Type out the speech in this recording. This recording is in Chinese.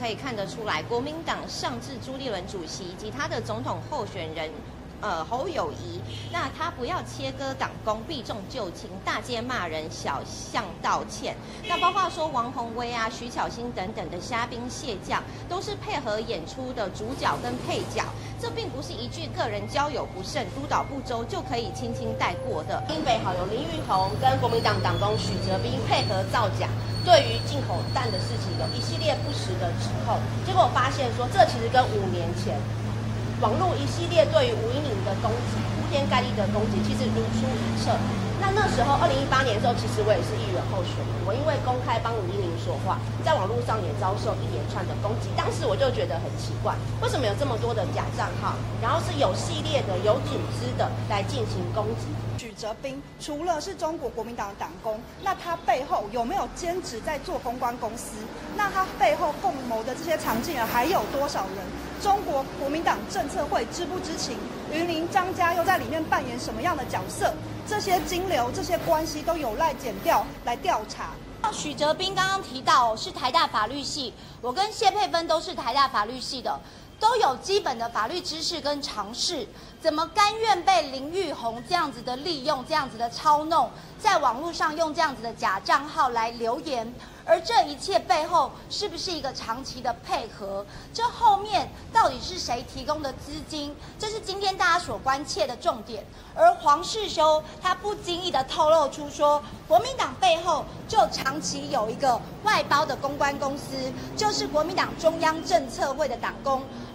以看得出来，国民党上至朱立伦主席以及他的总统候选人。侯友宜，那他不要切割党工，避重就轻，大街骂人，小巷道歉。那包括说王宏威啊、徐巧芯等等的虾兵蟹将，都是配合演出的主角跟配角。这并不是一句个人交友不慎、督导不周就可以轻轻带过的。 新北好友林玉红跟国民党党工许哲斌配合造假，对于进口蛋的事情有一系列不实的指控。结果发现说，这其实跟5年前。网络一系列对于吴音玲的攻击，铺天盖地的攻击，其实如出一辙。那时候2018年的时候，其实我也是议员候选人，我因为公开帮吴音玲说话，在网络上也遭受一连串的攻击。当时我就觉得很奇怪，为什么有这么多的假账号，然后是有系列的、有组织的来进行攻击？ 许哲斌除了是中国国民党的党工，那他背后有没有兼职在做公关公司？那他背后共谋的这些常进人还有多少人？中国国民党政策会知不知情？云林张家又在里面扮演什么样的角色？这些金流、这些关系都有赖检调来调查。 许哲斌刚刚提到是台大法律系，我跟谢佩芬都是台大法律系的，都有基本的法律知识跟常识，怎么甘愿被林玉红这样子的利用、这样子的操弄，在网络上用这样子的假账号来留言？而这一切背后是不是一个长期的配合？这后面到底是谁提供的资金？这是今天大家所关切的重点。而黄世修他不经意的透露出说，国民党背后就长期有一个外包的公关公司，就是国民党中央政策会的党工。